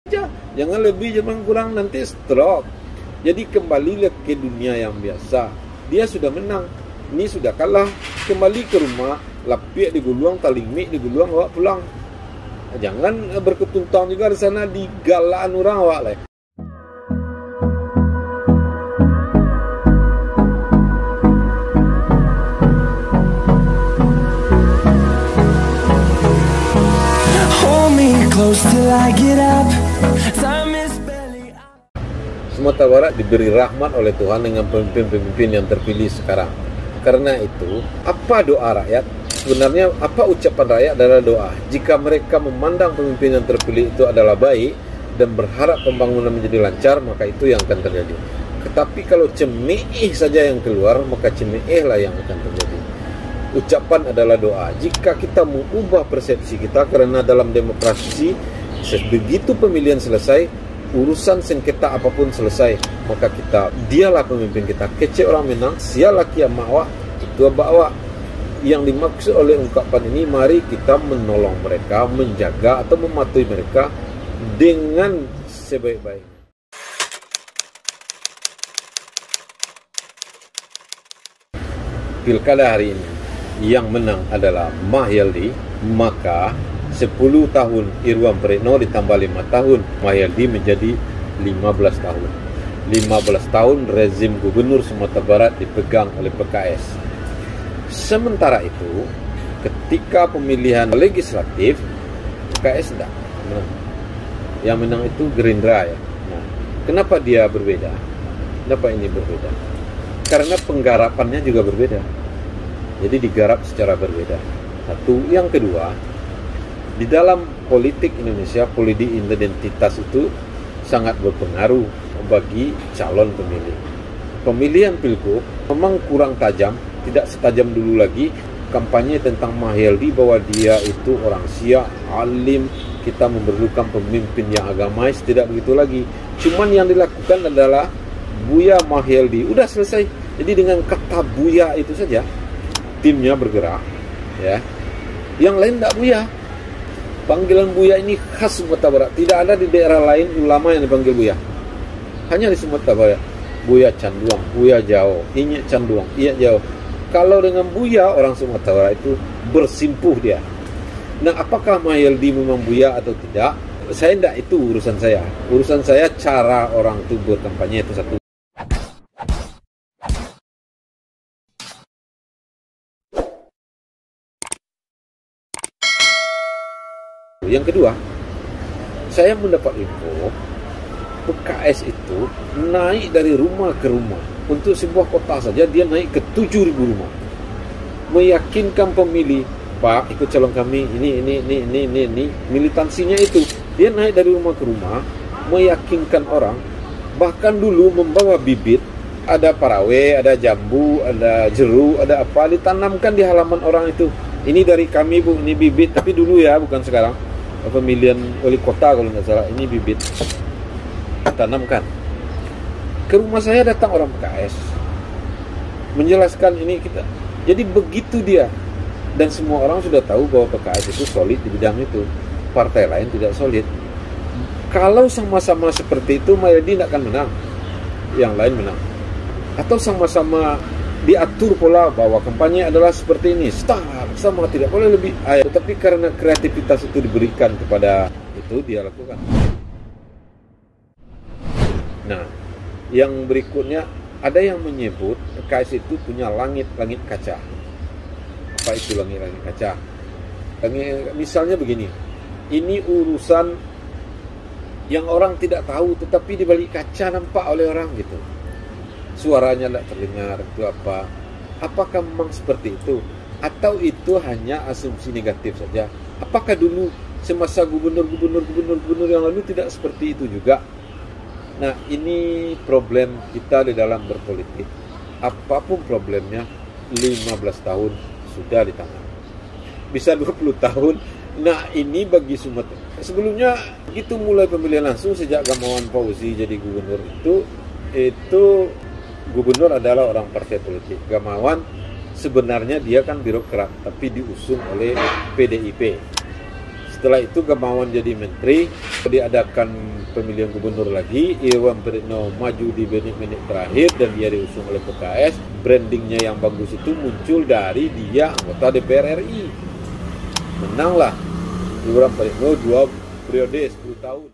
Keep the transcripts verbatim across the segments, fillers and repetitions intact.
Jangan lebih, jangan kurang, nanti stroke. Jadi kembalilah ke dunia yang biasa. Dia sudah menang, ini sudah kalah. Kembali ke rumah, lapik diguluang, talingmik diguluang, awak pulang. Jangan berketuntang juga di sana di galaan orang awak lah. Sumatera Barat diberi rahmat oleh Tuhan dengan pemimpin-pemimpin yang terpilih sekarang. Karena itu, apa doa rakyat? Sebenarnya apa ucapan rakyat adalah doa. Jika mereka memandang pemimpin yang terpilih itu adalah baik dan berharap pembangunan menjadi lancar, maka itu yang akan terjadi. Tetapi kalau cemeh saja yang keluar, maka cemehlah yang akan terjadi. Ucapan adalah doa. Jika kita mengubah persepsi kita, karena dalam demokrasi begitu pemilihan selesai, urusan sengketa apapun selesai, maka kita, dialah pemimpin kita. Kece orang menang, sialah kiamat awak, itu abak awak. Yang dimaksud oleh ungkapan ini, mari kita menolong mereka, menjaga atau mematuhi mereka dengan sebaik-baiknya. Pilkada hari ini yang menang adalah Mahyaldi, maka sepuluh tahun Irwan Priyetno ditambah lima tahun Mahyaldi menjadi lima belas tahun. lima belas tahun rezim gubernur Sumatera Barat dipegang oleh P K S. Sementara itu, ketika pemilihan legislatif, P K S tidak menang. Yang menang itu Gerindra ya. Nah, kenapa dia berbeda? Kenapa ini berbeda? Karena penggarapannya juga berbeda. Jadi digarap secara berbeda. Satu, yang kedua, di dalam politik Indonesia, politik identitas itu sangat berpengaruh bagi calon pemilih. Pemilihan pilgub memang kurang tajam, tidak setajam dulu lagi. Kampanye tentang Mahyaldi bahwa dia itu orang Syiah, alim, kita memerlukan pemimpin yang agamais, tidak begitu lagi. Cuman yang dilakukan adalah Buya Mahyaldi, udah selesai. Jadi dengan kata Buya itu saja timnya bergerak, ya. Yang lain tidak Buya. Panggilan Buya ini khas Sumatera Barat. Tidak ada di daerah lain ulama yang dipanggil Buya. Hanya di Sumatera Barat. Buya Canduang, Buya Jauh, Inyek Canduang, Iya Jauh. Kalau dengan Buya, orang Sumatera Barat itu bersimpuh dia. Nah, apakah Mahyaldi memang Buya atau tidak? Saya tidak, itu urusan saya. Urusan saya cara orang itu berkampanye, itu satu. Yang kedua, saya mendapat info P K S itu naik dari rumah ke rumah. Untuk sebuah kota saja dia naik ke tujuh ribu rumah. Meyakinkan pemilih, Pak, ikut calon kami, ini, ini, ini, ini, ini, ini. Militansinya itu, dia naik dari rumah ke rumah, meyakinkan orang. Bahkan dulu membawa bibit, ada parawe, ada jambu, ada jeru, ada apa, ditanamkan di halaman orang itu. Ini dari kami, Bu, ini bibit, tapi dulu ya, bukan sekarang. Pemilihan wali kota kalau nggak salah, ini bibit tanamkan. Ke rumah saya datang orang P K S menjelaskan ini kita. Jadi begitu dia, dan semua orang sudah tahu bahwa P K S itu solid di bidang itu. Partai lain tidak solid. Kalau sama-sama seperti itu, Mahyaldi tidak akan menang, yang lain menang. Atau sama-sama diatur pola bahwa kampanye adalah seperti ini, start, sama, tidak boleh lebih air. Tetapi karena kreativitas itu diberikan kepada itu, dia lakukan. Nah, yang berikutnya, ada yang menyebut P K S itu punya langit-langit kaca. Apa itu langit-langit kaca? Langit, misalnya begini, ini urusan yang orang tidak tahu, tetapi di balik kaca nampak oleh orang gitu. Suaranya tidak terdengar, itu apa? Apakah memang seperti itu? Atau itu hanya asumsi negatif saja? Apakah dulu semasa gubernur-gubernur-gubernur-gubernur yang lalu tidak seperti itu juga? Nah, ini problem kita di dalam berpolitik. Apapun problemnya, lima belas tahun sudah ditangani. Bisa dua puluh tahun. Nah, ini bagi Sumatera. Sebelumnya, begitu mulai pemilihan langsung sejak Gamawan Fauzi jadi gubernur itu, itu gubernur adalah orang partai politik. Gamawan sebenarnya dia kan birokrat, tapi diusung oleh P D I P. Setelah itu Gamawan jadi menteri, diadakan pemilihan gubernur lagi, Irwan Pritno maju di menit-menit terakhir dan dia diusung oleh P K S. Brandingnya yang bagus itu muncul dari dia anggota D P R R I. Menanglah Irwan Pritno dua periode sepuluh tahun.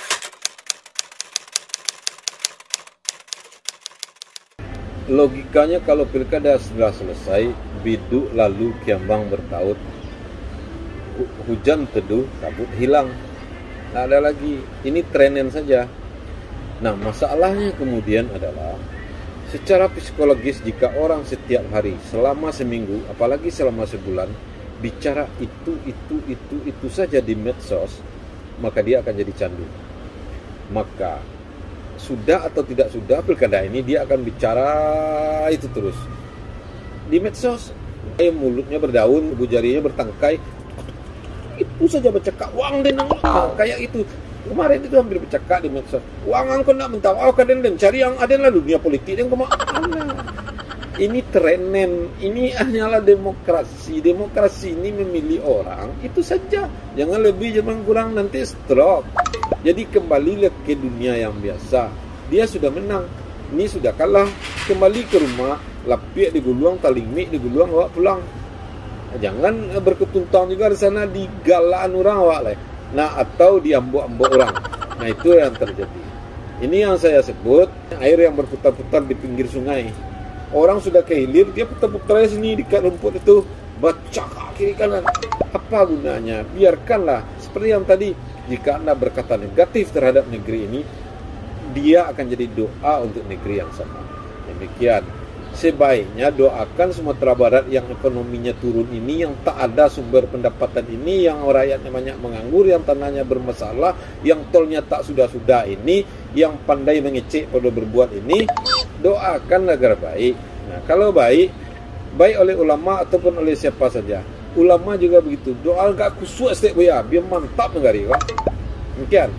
Logikanya kalau pilkada sudah selesai, biduk lalu kiambang bertaut, hujan teduh, kabut hilang. Nah, ada lagi, ini trenan saja. Nah, masalahnya kemudian adalah secara psikologis jika orang setiap hari selama seminggu, apalagi selama sebulan, bicara itu, itu, itu, itu saja di medsos, maka dia akan jadi candu. Maka sudah atau tidak sudah pilkada ini dia akan bicara itu terus di medsos. Eh, mulutnya berdaun, ibu jarinya bertangkai, itu saja bercakap uang dan nah, kayak itu kemarin itu hampir bercakap di medsos, uang angkon nak mentau oh kaden dan cari yang ada lah dunia politik yang kemana. Ini trenan, ini hanyalah demokrasi. Demokrasi ini memilih orang itu saja, jangan lebih jangan kurang, nanti stroke. Jadi kembalilah ke dunia yang biasa. Dia sudah menang, ini sudah kalah, kembali ke rumah, lapiak diguluang, talingmik diguluang, awak pulang. Jangan berketuntang juga di sana di galaan orang awak lah. Nah, atau di ambok-ambok orang. Nah, itu yang terjadi. Ini yang saya sebut air yang berputar-putar di pinggir sungai. Orang sudah kehilir, dia putar-putar sini di dekat rumput itu, baca kiri kanan. Apa gunanya? Biarkanlah. Seperti yang tadi, jika Anda berkata negatif terhadap negeri ini, dia akan jadi doa untuk negeri yang sama. Demikian. Sebaiknya doakan Sumatera Barat yang ekonominya turun ini, yang tak ada sumber pendapatan ini, yang rakyatnya banyak menganggur, yang tanahnya bermasalah, yang tolnya tak sudah-sudah ini, yang pandai mengecek pada berbuat ini, doakan agar baik. Nah, kalau baik, baik oleh ulama ataupun oleh siapa saja. Ulama juga begitu. Doa enggak kusuk setiap ya, biar mantap negari, Pak. Demikian.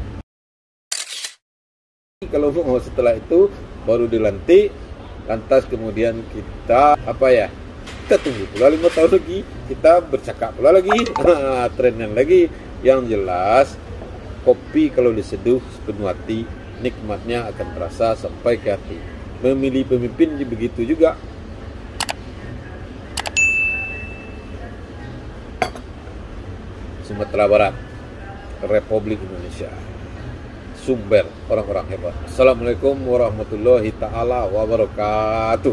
Kalau setelah itu baru dilantik, lantas kemudian kita apa ya? Kita tunggu pula lima tahun lagi, kita bercakap pula lagi, trenan lagi. Yang jelas, kopi kalau diseduh sepenuh hati, nikmatnya akan terasa sampai ke hati. Memilih pemimpin begitu juga. Sumatera Barat, Republik Indonesia, sumber orang-orang hebat. Assalamualaikum warahmatullahi ta'ala wabarakatuh.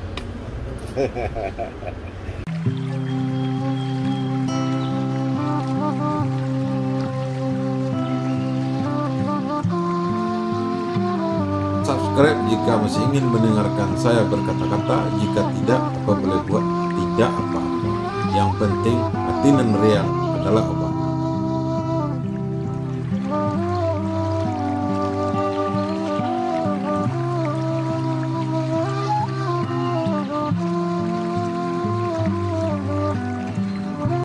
Subscribe jika masih ingin mendengarkan saya berkata-kata. Jika tidak, apa boleh buat? Tidak apa-apa. Yang penting hati dan riang adalah obat.